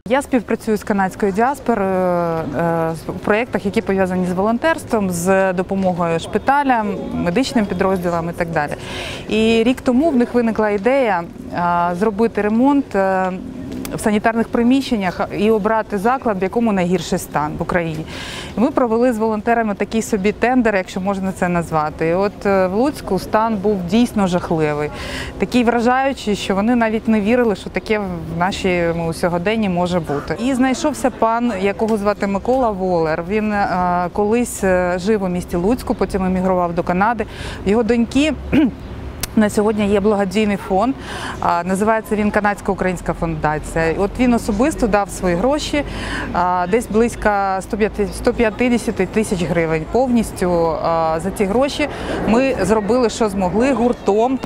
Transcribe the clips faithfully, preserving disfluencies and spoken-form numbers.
Я співпрацюю з канадською діаспорою у проєктах, які пов'язані з волонтерством, з допомогою шпиталям, медичним підрозділам і так далі. І рік тому в них виникла ідея зробити ремонт в санітарних приміщеннях і обрати заклад, в якому найгірший стан в Україні. І ми провели з волонтерами такий собі тендер, якщо можна це назвати. І от в Луцьку стан був дійсно жахливий. Такий вражаючий, що вони навіть не вірили, що таке в нашому сьогоденні може бути. І знайшовся пан, якого звати Микола Волер. Він а, колись жив у місті Луцьку, потім емігрував до Канади. Його доньки на сьогодні є благодійний фонд, називається він Канадсько-Українська фундація. От він особисто дав свої гроші, десь близько ста п'ятдесяти тисяч гривень. Повністю за ці гроші ми зробили, що змогли, гуртом.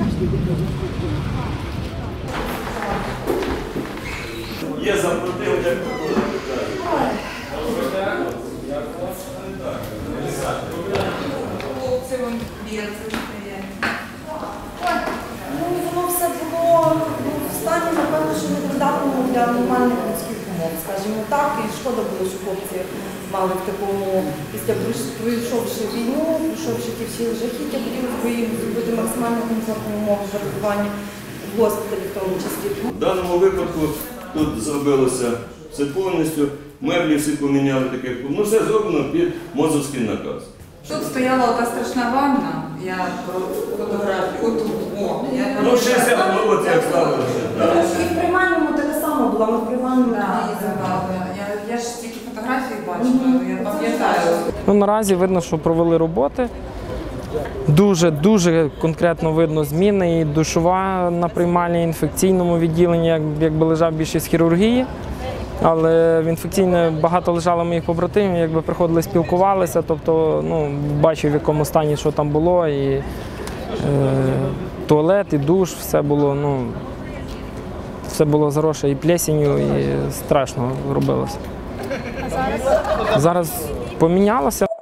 Є заплатив, як Хлопці вон б'ється. Воно все було в стані, напевно, що непридатному для нормальних людських умов, скажімо так. І шкода було, що хлопці мали в такому, після пройшовши війну, пройшовши ті всі жахіття, хотілося б їм зробити максимально комфортні умови перебування в госпіталі в тому числі. В даному випадку тут зробилося все повністю, меблі всі поміняли, таке, ну все зроблено під мозовський наказ. Тут стояла ота страшна ванна, я фотографію, отут, о, я Ну, шістдесят, ну от як ставили. І в приймальному таке саме було, ми в приймальному Я ж тільки фотографії бачила, я пам'ятаю. Ну, наразі видно, що провели роботи. Дуже-дуже конкретно видно зміни. І душова на приймальні, інфекційному відділенні, якби лежав більшість хірургії. Але в інфекційне багато лежало моїх побратимів, якби приходили, спілкувалися, тобто ну, бачив, в якому стані, що там було, і е, туалет, і душ, все було, ну, все було заросше і плесенью, і страшно робилося. Зараз помінялося.